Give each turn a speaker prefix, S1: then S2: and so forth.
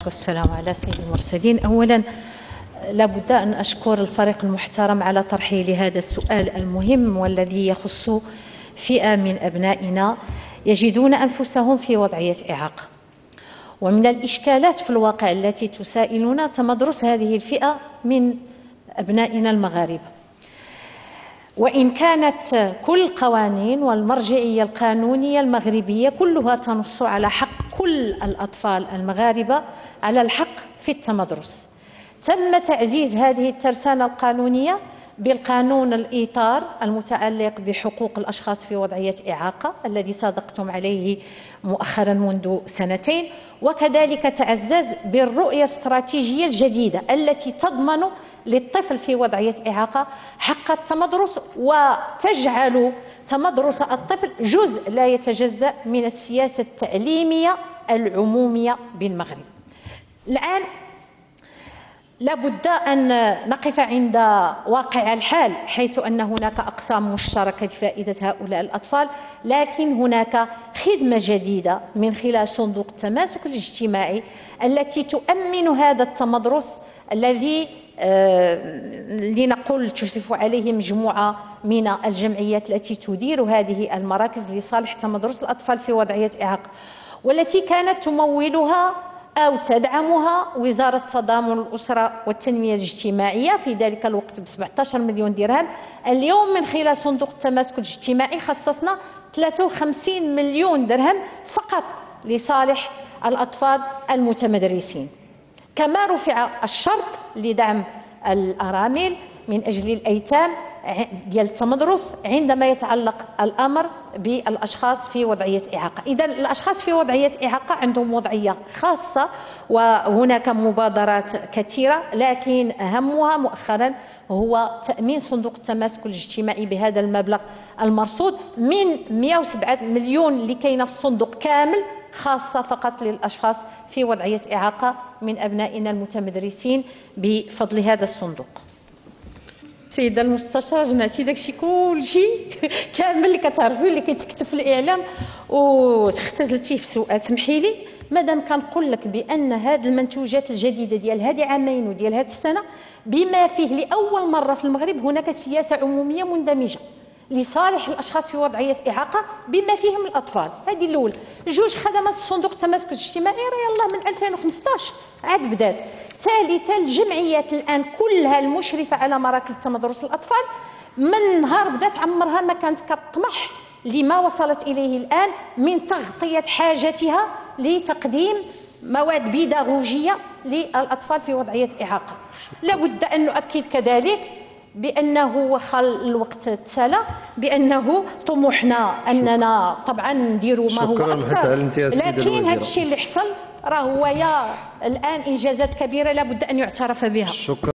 S1: والسلام على سيد المرسلين. أولا لابد أن أشكر الفريق المحترم على طرحه لهذا السؤال المهم والذي يخص فئة من أبنائنا يجدون أنفسهم في وضعية إعاقة. ومن الإشكالات في الواقع التي تسائلنا تمدرس هذه الفئة من أبنائنا المغاربة، وإن كانت كل القوانين والمرجعية القانونية المغربية كلها تنص على حق كل الأطفال المغاربة على الحق في التمدرس. تم تعزيز هذه الترسانة القانونية بالقانون الإطار المتعلق بحقوق الأشخاص في وضعية إعاقة الذي صادقتم عليه مؤخرا منذ سنتين، وكذلك تعزز بالرؤية الاستراتيجية الجديدة التي تضمن للطفل في وضعية إعاقة حق التمدرس وتجعل تمدرس الطفل جزء لا يتجزأ من السياسة التعليمية العمومية بالمغرب. الآن لابد أن نقف عند واقع الحال، حيث أن هناك أقسام مشتركة لفائدة هؤلاء الأطفال، لكن هناك خدمة جديدة من خلال صندوق التماسك الاجتماعي التي تؤمن هذا التمدرس الذي لنقول تشرف عليه مجموعة من الجمعيات التي تدير هذه المراكز لصالح تمدرس الأطفال في وضعية إعاقة، والتي كانت تمولها أو تدعمها وزارة التضامن الأسرة والتنمية الاجتماعية في ذلك الوقت ب 17 مليون درهم. اليوم من خلال صندوق التماسك الاجتماعي خصصنا 53 مليون درهم فقط لصالح الأطفال المتمدرسين. كما رفع الشرط لدعم الأرامل من أجل الأيتام ديال التمدرس عندما يتعلق الأمر بالأشخاص في وضعية إعاقة. إذن الأشخاص في وضعية إعاقة عندهم وضعية خاصة، وهناك مبادرات كثيرة، لكن أهمها مؤخرا هو تأمين صندوق التماسك الاجتماعي بهذا المبلغ المرصود من 107 مليون لكي الصندوق كامل خاصة فقط للأشخاص في وضعية إعاقة من أبنائنا المتمدرسين بفضل هذا الصندوق. سيدة المستشارة، جمعتي داكشي كلشي كامل اللي كتعرفي اللي كيتكتب في الإعلام واختزلتيه في سؤال. سمحي لي مادام كنقول لك بأن هذه المنتوجات الجديدة ديال هذه عامين وديال هذه السنة بما فيه لأول مرة في المغرب هناك سياسة عمومية مندمجة لصالح الأشخاص في وضعية إعاقة بما فيهم الأطفال. هذه الأولى. جوج، خدمات الصندوق التماسك الاجتماعي راه يلاه من 2015 عاد بدات. ثالثا، الجمعيات الآن كلها المشرفة على مراكز تمدرس الأطفال من نهار بدات عمرها ما كانت كتطمح لما وصلت إليه الآن من تغطية حاجتها لتقديم مواد بيداغوجية للأطفال في وضعية إعاقة. لابد أن نؤكد كذلك بأنه وخل الوقت تسالى بأنه طموحنا أننا طبعا نديروا ما هو أكثر، لكن هذا الشيء اللي حصل راه هو الآن إنجازات كبيرة لابد أن يعترف بها.